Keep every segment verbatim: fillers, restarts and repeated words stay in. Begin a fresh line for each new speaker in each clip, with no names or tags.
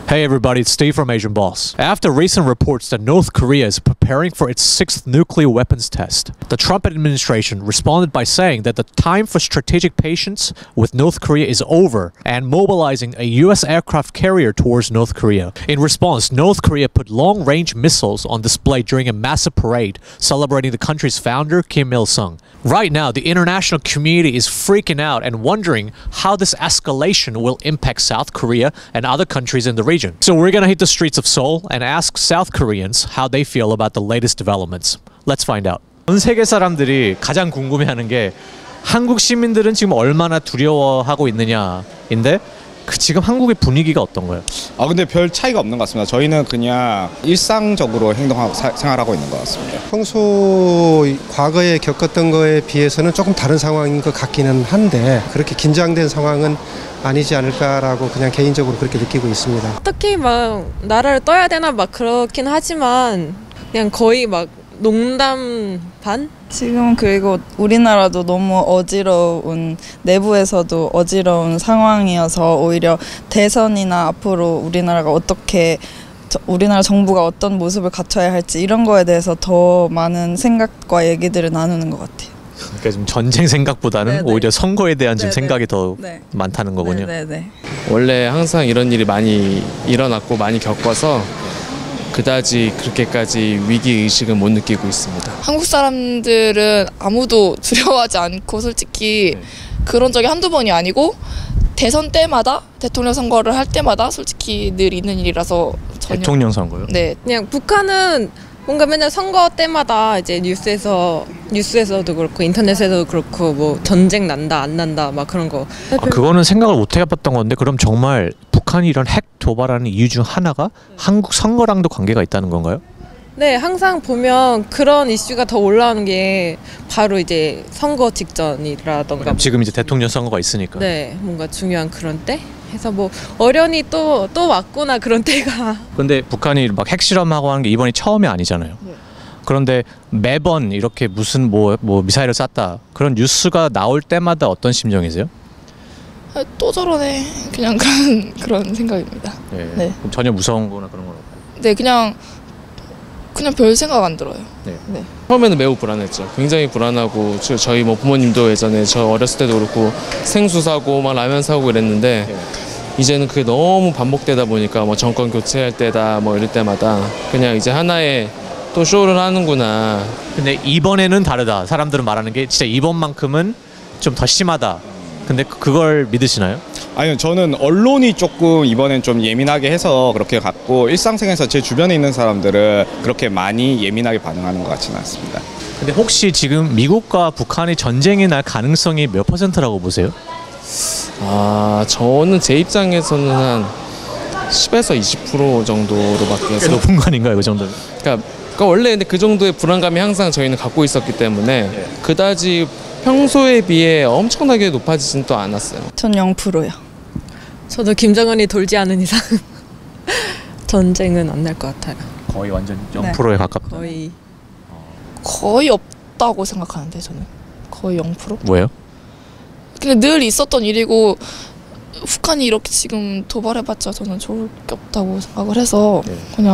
Hey everybody, it's Steve from Asian Boss. After recent reports that North Korea is preparing for its sixth nuclear weapons test, the Trump administration responded by saying that the time for strategic patience with North Korea is over and mobilizing a U S aircraft carrier towards North Korea. In response, North Korea put long-range missiles on display during a massive parade celebrating the country's founder, Kim Il-sung. Right now, the international community is freaking out and wondering how this escalation will impact South Korea and other countries in the region. So we're gonna hit the streets of Seoul and ask South Koreans how they feel about the latest developments. Let's find out.
전 세계 사람들이 가장 궁금해하는 게 한국 시민들은 지금 얼마나 두려워하고 있느냐인데 그 지금 한국의 분위기가 어떤 거예요?
아 근데 별 차이가 없는 것 같습니다. 저희는 그냥 일상적으로 행동하고 사, 생활하고 있는 것 같습니다.
평소 과거에 겪었던 거에 비해서는 조금 다른 상황인 것 같기는 한데 그렇게 긴장된 상황은 아니지 않을까라고 그냥 개인적으로 그렇게 느끼고 있습니다.
특히 막 나라를 떠야 되나 막 그렇긴 하지만 그냥 거의 막 농담 반?
지금 그리고 우리나라도 너무 어지러운 내부에서도 어지러운 상황이어서 오히려 대선이나 앞으로 우리나라가 어떻게 우리나라 정부가 어떤 모습을 갖춰야 할지 이런 거에 대해서 더 많은 생각과 얘기들을 나누는 것 같아요.
그러니까 좀 전쟁 생각보다는
네네.
오히려 선거에 대한 좀
네네.
생각이 더
네.
많다는 거군요.
네네.
원래 항상 이런 일이 많이 일어났고 많이 겪어서 그다지 그렇게까지 위기의식은 못 느끼고 있습니다.
한국 사람들은 아무도 두려워하지 않고 솔직히
네.
그런 적이 한두 번이 아니고 대선 때마다 대통령 선거를 할 때마다 솔직히 늘 있는 일이라서 전혀
대통령 선거요?
네.
그냥 북한은 뭔가 맨날 선거 때마다 이제 뉴스에서 뉴스에서도 그렇고 인터넷에서도 그렇고 뭐 전쟁 난다 안 난다 막 그런 거.
아, 그거는 생각을 못 해봤던 건데 그럼 정말 북한이 이런 핵 도발하는 이유 중 하나가 한국 선거랑도 관계가 있다는 건가요?
네, 항상 보면 그런 이슈가 더 올라오는 게 바로 이제 선거 직전이라던가.
지금 이제 대통령 선거가 있으니까.
네, 뭔가 중요한 그런 때. 해서 뭐 어련히 또 또 왔구나 그런 때가.
근데 북한이 막 핵실험하고 하는 게 이번이 처음이 아니잖아요.
네.
그런데 매번 이렇게 무슨 뭐, 뭐 미사일을 쐈다 그런 뉴스가 나올 때마다 어떤 심정이세요?
아, 또 저러네 그냥 그런 그런 생각입니다.
네.
네.
그럼 전혀 무서운 거나 그런 건 없고.
네, 그냥 그냥 별 생각 안 들어요.
네.
네.
처음에는 매우 불안했죠. 굉장히 불안하고 저, 저희 뭐 부모님도 예전에 저 어렸을 때도 그렇고 생수 사고 막 라면 사고 이랬는데
네.
이제는 그게 너무 반복되다 보니까 뭐 정권 교체할 때다 뭐 이럴 때마다 그냥 이제 하나의 또 쇼를 하는구나.
근데 이번에는 다르다. 사람들은 말하는 게 진짜 이번만큼은 좀 더 심하다. 근데 그걸 믿으시나요?
아니요, 저는 언론이 조금 이번엔 좀 예민하게 해서 그렇게 갔고 일상생활에서 제 주변에 있는 사람들은 그렇게 많이 예민하게 반응하는 것 같지는 않습니다.
근데 혹시 지금 미국과 북한이 전쟁이 날 가능성이 몇 퍼센트라고 보세요?
아 저는 제 입장에서는 한 십에서 이십 퍼센트 정도로밖에
꽤 높은 거 아닌가요, 그 정도면?
그러니까, 그러니까 원래 근데 그 정도의 불안감이 항상 저희는 갖고 있었기 때문에
네.
그다지 평소에 비해 엄청나게 높아지진 또 않았어요.
전 영 퍼센트요.
저도 김정은이 돌지 않은 이상 전쟁은 안 날 것 같아요.
거의 완전
네.
영 퍼센트에 가깝다.
거의.
거의 없다고 생각하는데 저는 거의 영 퍼센트.
뭐예요?
근데 늘 있었던 일이고 북한이 이렇게 지금 도발해봤자 저는 좋을 게 없다고 생각을 해서
네.
그냥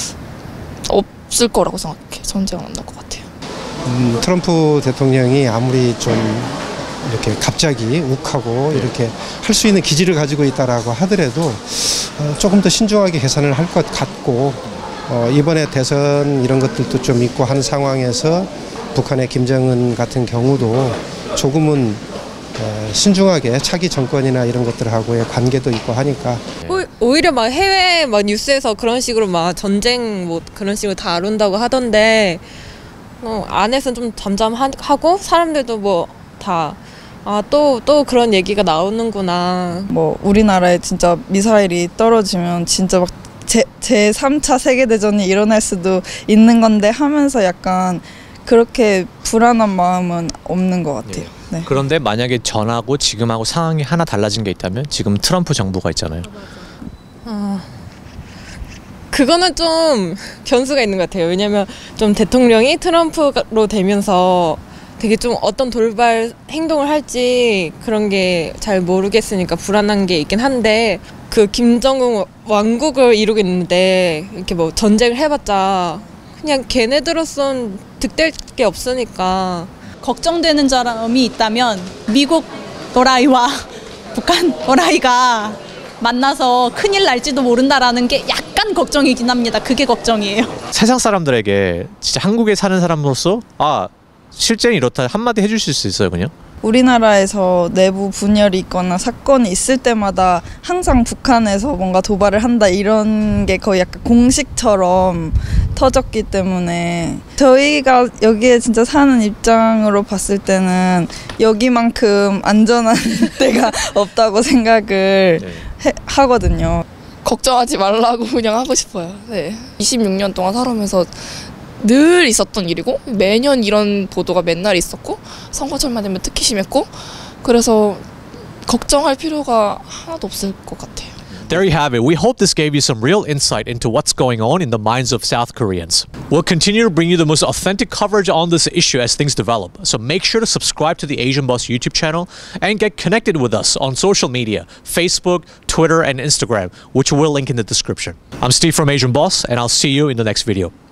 없을 거라고 생각해. 전쟁은 안 날 것 같아요.
음, 트럼프 대통령이 아무리 좀 이렇게 갑자기 욱하고 이렇게 할 수 있는 기지를 가지고 있다라고 하더라도 어, 조금 더 신중하게 계산을 할 것 같고 어, 이번에 대선 이런 것들도 좀 있고 하는 상황에서 북한의 김정은 같은 경우도 조금은 어, 신중하게 차기 정권이나 이런 것들하고의 관계도 있고 하니까
오, 오히려 막 해외 막 뉴스에서 그런 식으로 막 전쟁 뭐 그런 식으로 다룬다고 하던데 어, 안에서는 좀 잠잠하고 사람들도 뭐 다 아, 또, 또 그런 얘기가 나오는구나.
뭐 우리나라에 진짜 미사일이 떨어지면 진짜 막 제, 제삼 차 세계대전이 일어날 수도 있는 건데 하면서 약간 그렇게 불안한 마음은 없는 것 같아요. 네.
그런데 만약에 전하고 지금하고 상황이 하나 달라진 게 있다면 지금 트럼프 정부가 있잖아요.
어, 그거는 좀 변수가 있는 것 같아요. 왜냐면 좀 대통령이 트럼프로 되면서 되게 좀 어떤 돌발 행동을 할지 그런 게 잘 모르겠으니까 불안한 게 있긴 한데 그 김정은 왕국을 이루고 있는데 이렇게 뭐 전쟁을 해봤자 그냥 걔네들로선 득될 게 없으니까.
걱정되는 점이 있다면 미국 어라이와 북한 어라이가 만나서 큰일 날지도 모른다라는 게 약간 걱정이긴 합니다. 그게 걱정이에요.
세상 사람들에게 진짜 한국에 사는 사람으로서 아 실제는 이렇다 한마디 해주실 수 있어요 그냥?
우리나라에서 내부 분열이 있거나 사건이 있을 때마다 항상 북한에서 뭔가 도발을 한다 이런 게 거의 약간 공식처럼 터졌기 때문에 저희가 여기에 진짜 사는 입장으로 봤을 때는 여기만큼 안전한 데가 없다고 생각을 해, 하거든요.
걱정하지 말라고 그냥 하고 싶어요. 네. 이십육 년 동안 살아오면서 늘 있었던 일이고 매년 이런 보도가 맨날 있었고 선거철만 되면 특히 심했고 그래서 걱정할 필요가 하나도 없을 것 같아요.
There you have it. We hope this gave you some real insight into what's going on in the minds of South Koreans. We'll continue to bring you the most authentic coverage on this issue as things develop. So make sure to subscribe to the Asian Boss YouTube channel and get connected with us on social media, Facebook, Twitter, and Instagram, which we'll link in the description. I'm Steve from Asian Boss, and I'll see you in the next video.